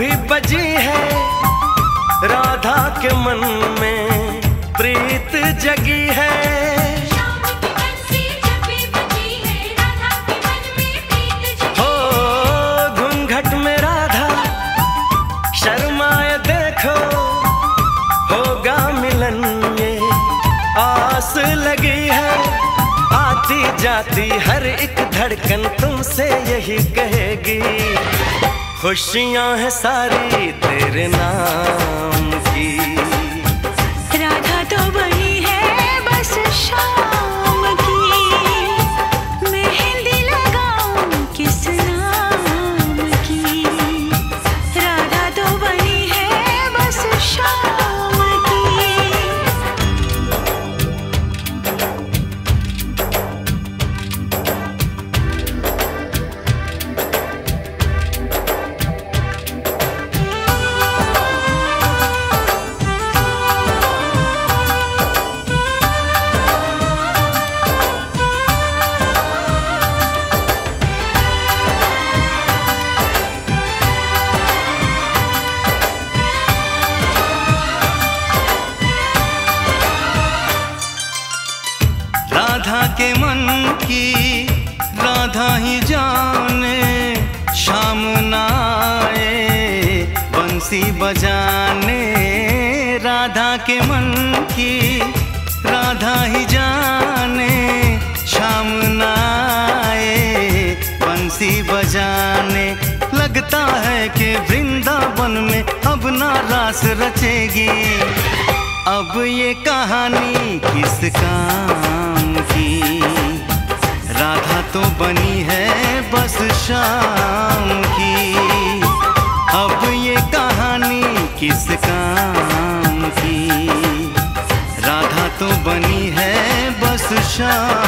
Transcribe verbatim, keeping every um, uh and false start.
भी बजी है, राधा के मन में प्रीत जगी है। शाम की बंसी जब भी बजी है, राधा के मन में प्रीत जगी है। हो घूंघट में राधा शर्माए देखो, होगा मिलन ये आस लगी है। आती जाती हर एक धड़कन तुमसे यही कहेगी, खुशियां हैं सारी तेरे नाम की। राधा तो बनी है बस शाम की, मेहंदी लगाऊं किस नाम की। राधा तो बनी है बस शाम की। राधा के मन की राधा ही जाने, शाम ना आए बंसी बजाने। राधा के मन की राधा ही जाने, शाम ना आए बंसी बजाने। लगता है कि वृंदावन में अब ना रास रचेगी, अब ये कहानी किस काम की। राधा तो बनी है बस शाम की, अब ये कहानी किस काम की। राधा तो बनी है बस शाम